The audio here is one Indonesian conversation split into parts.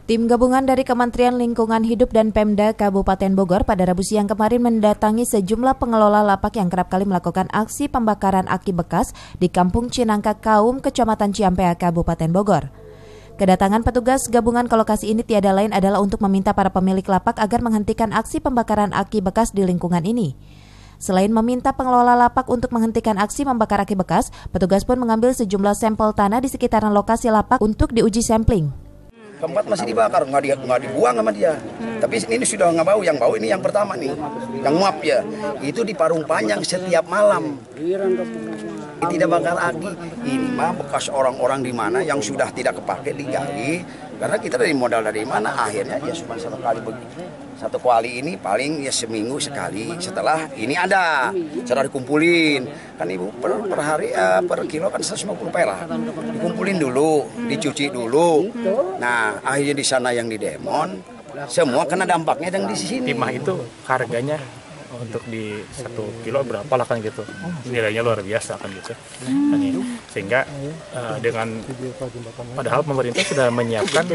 Tim gabungan dari Kementerian Lingkungan Hidup dan Pemda Kabupaten Bogor pada Rabu siang kemarin mendatangi sejumlah pengelola lapak yang kerap kali melakukan aksi pembakaran aki bekas di Kampung Cinangka Kaum, Kecamatan Ciampea, Kabupaten Bogor. Kedatangan petugas gabungan ke lokasi ini tiada lain adalah untuk meminta para pemilik lapak agar menghentikan aksi pembakaran aki bekas di lingkungan ini. Selain meminta pengelola lapak untuk menghentikan aksi membakar aki bekas, petugas pun mengambil sejumlah sampel tanah di sekitaran lokasi lapak untuk diuji sampling. Keempat masih dibakar, nggak dibuang sama dia. Tapi ini sudah nggak bau, yang bau ini yang pertama nih, yang muap ya. Itu di Parung Panjang setiap malam. Tidak bakar lagi. Ini mah bekas orang-orang di mana yang sudah tidak kepake digali. Karena kita dari modal dari mana, akhirnya dia cuma satu kali ini paling ya seminggu sekali. Setelah ini ada, setelah dikumpulin. Kan ibu per hari per kilo kan 150 perak. Dikumpulin dulu, dicuci dulu. Nah akhirnya di sana yang di Demon, semua kena dampaknya yang di sini. Timah itu harganya untuk di 1 kilo berapa lah kan gitu, nilainya luar biasa kan gitu. Sehingga dengan padahal pemerintah sudah menyiapkan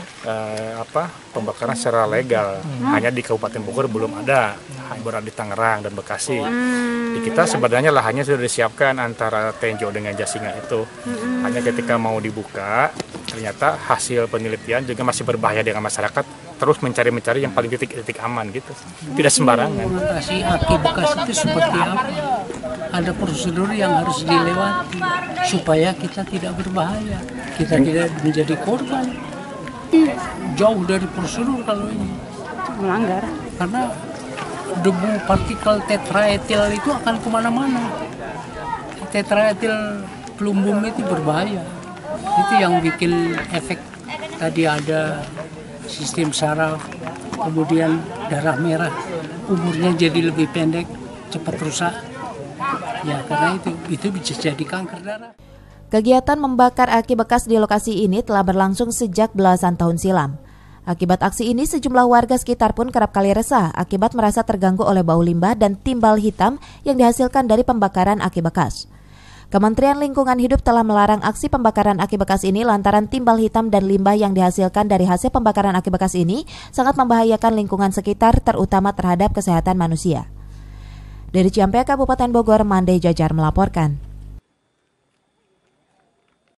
pembakaran secara legal, hanya di Kabupaten Bogor belum ada, baru di Tangerang dan Bekasi. Di kita sebenarnya lahannya sudah disiapkan antara Tenjo dengan Jasinga itu. Hanya ketika mau dibuka, ternyata hasil penelitian juga masih berbahaya dengan masyarakat. Terus mencari yang paling titik aman gitu, tidak sembarangan. Mengatasi aki bekas itu seperti apa? Ada prosedur yang harus dilewati supaya kita tidak berbahaya, kita tidak menjadi korban. Jauh dari prosedur kalau ini melanggar. Karena debu partikel tetraetil itu akan kemana-mana. Tetraetil plumbum itu berbahaya. Itu yang bikin efek tadi ada sistem saraf, kemudian darah merah, umurnya jadi lebih pendek, cepat rusak. Ya karena itu bisa jadi kanker darah. Kegiatan membakar aki bekas di lokasi ini telah berlangsung sejak belasan tahun silam. Akibat aksi ini sejumlah warga sekitar pun kerap kali resah akibat merasa terganggu oleh bau limbah dan timbal hitam yang dihasilkan dari pembakaran aki bekas. Kementerian Lingkungan Hidup telah melarang aksi pembakaran aki bekas ini lantaran timbal hitam dan limbah yang dihasilkan dari hasil pembakaran aki bekas ini sangat membahayakan lingkungan sekitar terutama terhadap kesehatan manusia. Dari Ciampea, Kabupaten Bogor, Mande Jajar melaporkan.